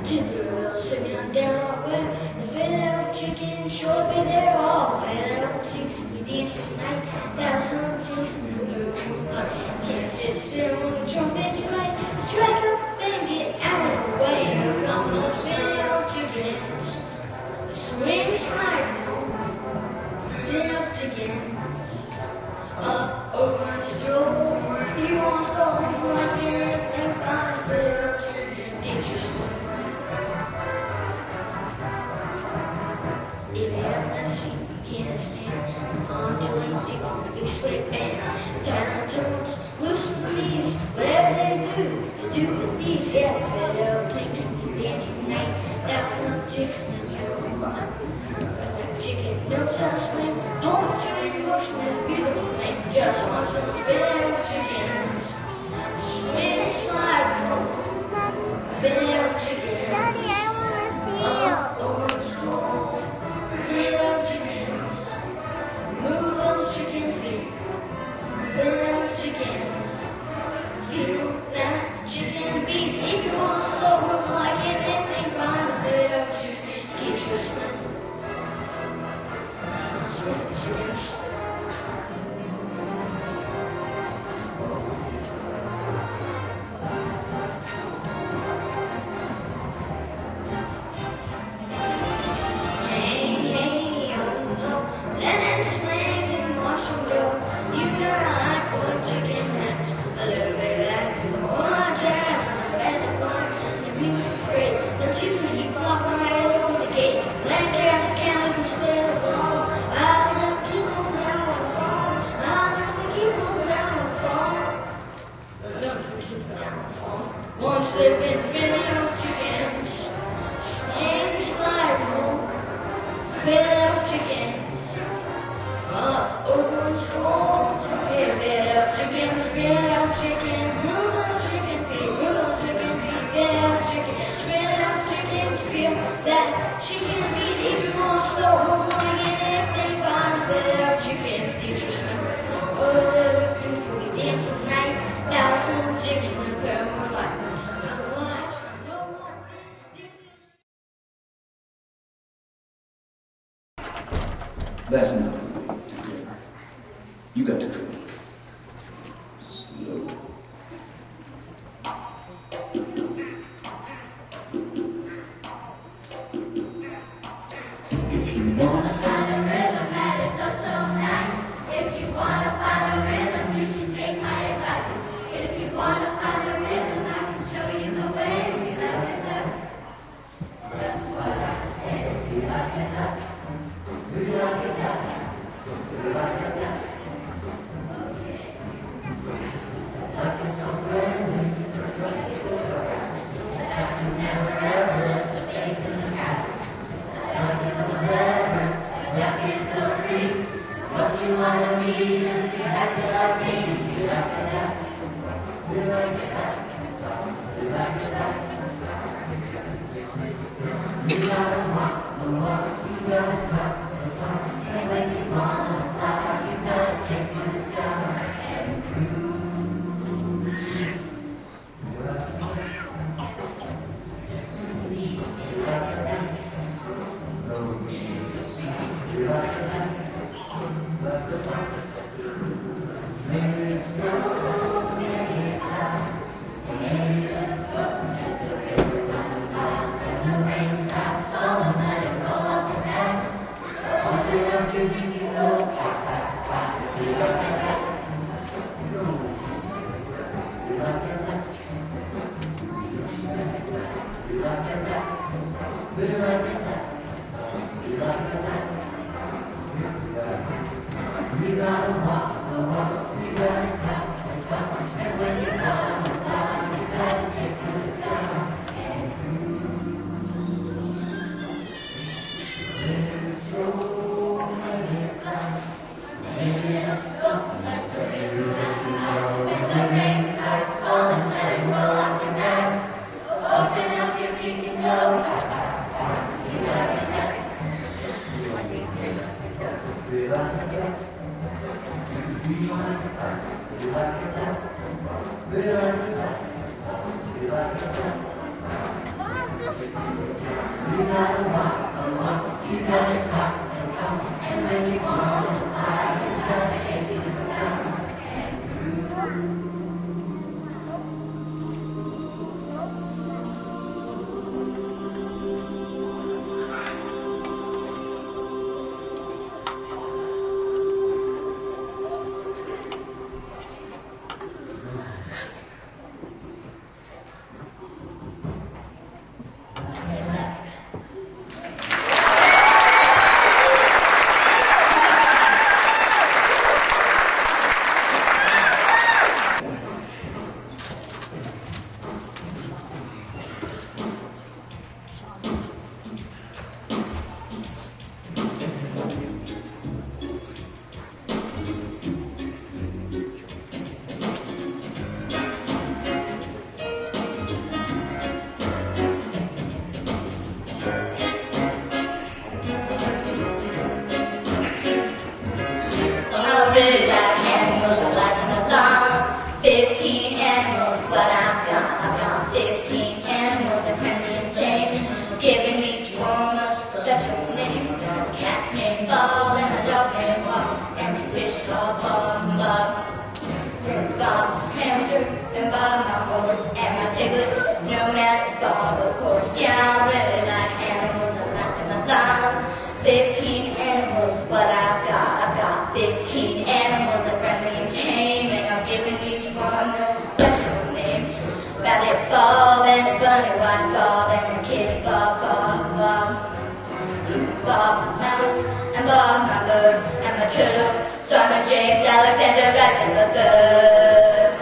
Timber sitting down where the fed-up chicken should be there. All fed-up chicks we dance tonight. Thousand chicks in the moonlight. Can't sit still on the trumpet tonight. Strike up and get out of the way. Here come those fed-up chickens. Swing slide. Fed-up chickens. Up over the store. You won't stop before I hear anything fine. Fed-up chicken. Dangerous. If you haven't seen, you can't stand. Undulating chicken, big sweatband, turn turns, loosen knees, whatever they do with these. Yeah, fed-up pigs, we dance tonight. Thousand chicks in the middle. Like chicken knows how to swim. Poetry in motion is beautiful thing. Just watch those fed-up chickens swim and slide. Fed-up chickens. Daddy, I want to see you. Over the store. Fed-up chickens. Move those chicken feet. Fed-up chickens. Feel that chicken beat. If you want to so look like anything, find a fed-up chicken. Teach your son. Swim chickens. Once they've been fed-up chickens, swing, slide, home, fed-up chickens, up over the store, fed-up chickens, fed-up chicken, move those chicken feet, fed-up chicken, fed-up chickens, feel that chicken beat. If you want to start home like anything, find a fed-up chicken, teachers number. Oh, little people, we dance tonight, thousand chicks in the paramount life. That's not the way to do it. You got to go slow. If you want to find a rhythm that is oh so nice. If you want to find a rhythm, you should take my advice. If you want to find a rhythm, I can show you the way. We love it up. That's what I say. We love it up. We love it up. We love it up. Okay. Duck is so friendly. Duck is so friendly. The duck is never ever lets the face in the crowd. The duck is so clever. The duck is so free. Don't you want to be just exactly like me? You love it up. We like it up. We like it up. You gotta walk the walk. You gotta talk. And when you wanna fly, you gotta take to the sky and cruise. Yes, indeed, you like it that. No need to speak, you like it that. Maybe it's no, maybe it's not. Maybe just look at the river runs by, and the rain stops falling, let it roll off your back. Open up your beak and go clap, clap, clap. We love it that. We love it that. We love it that. We love it that. We love it that. We gotta walk the walk. We gotta talk the talk. And when you wanna fly, you gotta take to the sky and cruise. There's so many flights. Maybe just go like the river running out. When the rain starts falling, let it roll off your back. Open up your beak and go. You love it that. We love it that. We love it that. We like it that. We like it that. We like it that. We like it that. known as the Bob, of course. Yeah, I really like animals, I like them a lot. 15 animals, what I've got 15 animals, they're friendly and tame, and I've given each one a special name. Rabbit Bob and Bunny White Bob and the kid Bob, Bob, Bob. Bob Mouse and Bob my bird and my turtle, Simon James Alexander Jackson the third.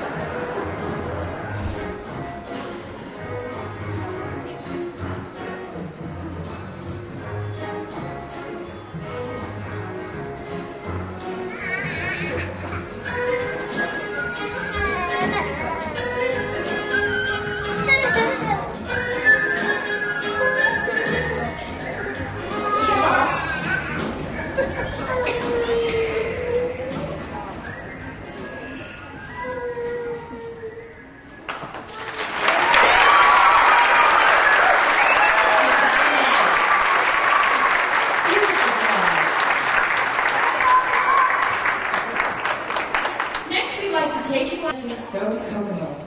Go to Kokomo.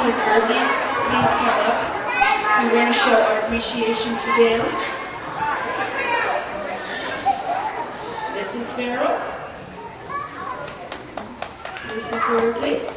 Mrs. Irving, please come up. We're going to show our appreciation to Gail. Mrs. Farrell. Mrs. Irving.